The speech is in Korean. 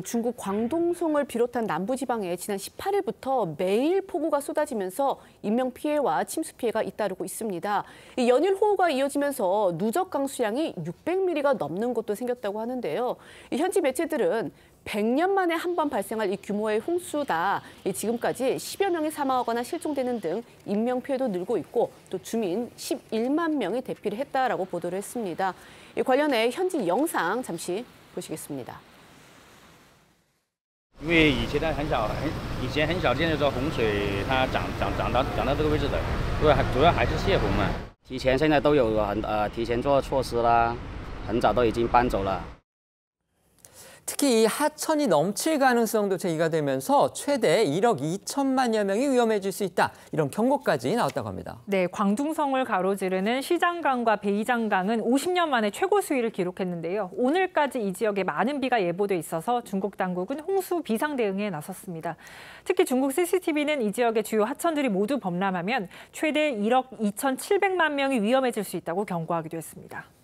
중국 광동성을 비롯한 남부지방에 지난 18일부터 매일 폭우가 쏟아지면서 인명피해와 침수피해가 잇따르고 있습니다. 연일 호우가 이어지면서 누적 강수량이 600mm가 넘는 곳도 생겼다고 하는데요. 현지 매체들은 100년 만에 한 번 발생할 이 규모의 홍수다. 지금까지 10여 명이 사망하거나 실종되는 등 인명피해도 늘고 있고 또 주민 11만 명이 대피를 했다라고 보도를 했습니다. 관련해 현지 영상 잠시 보시겠습니다. 因为以前很少见的这洪水，它涨到这个位置的，主要还是泄洪嘛。 现在都有提前做措施啦，很早都已经搬走了。 특히 이 하천이 넘칠 가능성도 제기가 되면서 최대 1억 2천만여 명이 위험해질 수 있다. 이런 경고까지 나왔다고 합니다. 네, 광둥성을 가로지르는 시장강과 베이장강은 50년 만에 최고 수위를 기록했는데요. 오늘까지 이 지역에 많은 비가 예보돼 있어서 중국 당국은 홍수 비상 대응에 나섰습니다. 특히 중국 CCTV는 이 지역의 주요 하천들이 모두 범람하면 최대 1억 2,700만 명이 위험해질 수 있다고 경고하기도 했습니다.